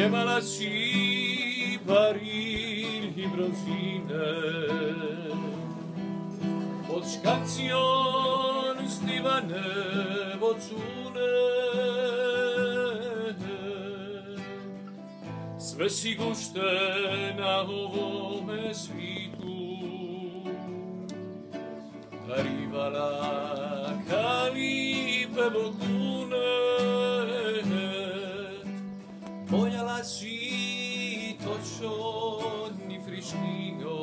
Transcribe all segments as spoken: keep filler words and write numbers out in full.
Chiamalaci parigli brosine od škacion stivane vocune sve si gušte na ovome svitu arrivala calipe bocune vogliala si toccioni frischino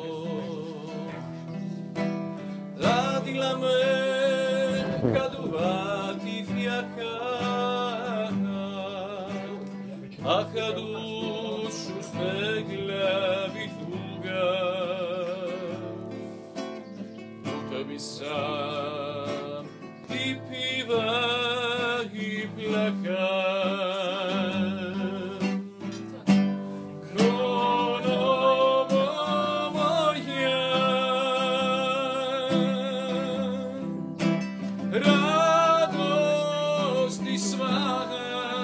la di la me caduvati fiacca a cadušu stegla vituga u tebi sam ti piva i plaka radosti svaga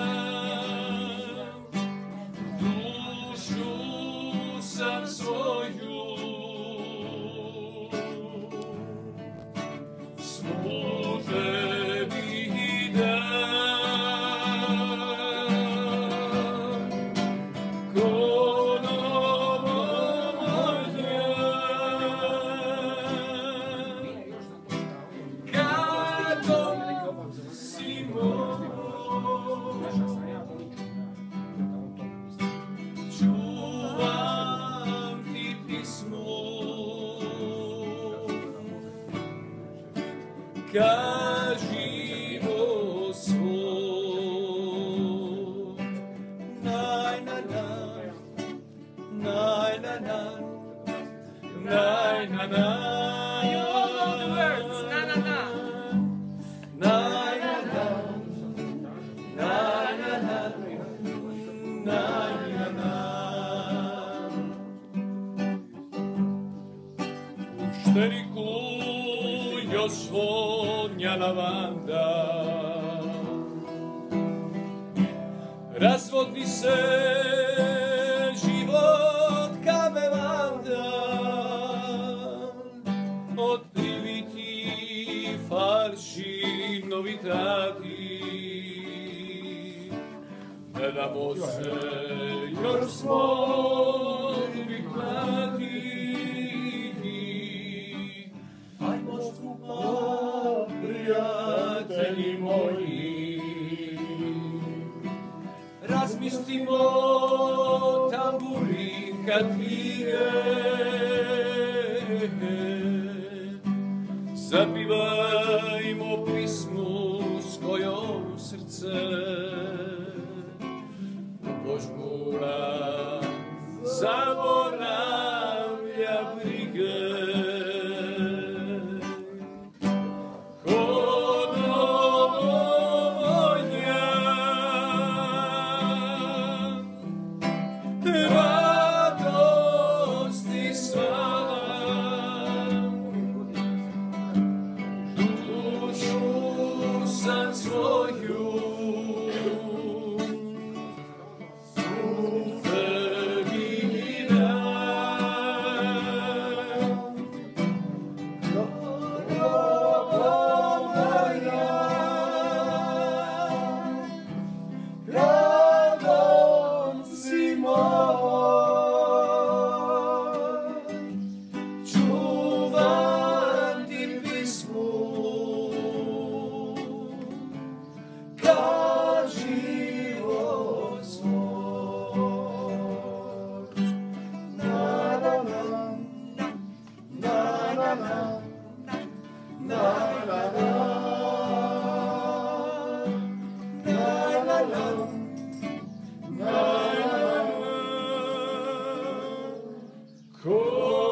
dušu sam svoju svu tebi dam ko novo moja čuvam ti pismo kaži o svom naj na na naj na na naj na na You all know the words. Na na na. na na na na na na na na Ušteriku još vonja lavanda razvodni se život ka bevanda od priviti falši novitati ne damo se još svoj klati ajmo skupa prijatelji moji razmislimo tamburin kad vije zapivajmo pismu s kojom srce požmura zaboravlja brige radosti sva dušu sam svoju u tebi dam ljubav moja radom si moj čuvam ti pismu ka život svoj na na na na na na na na na na na Cool.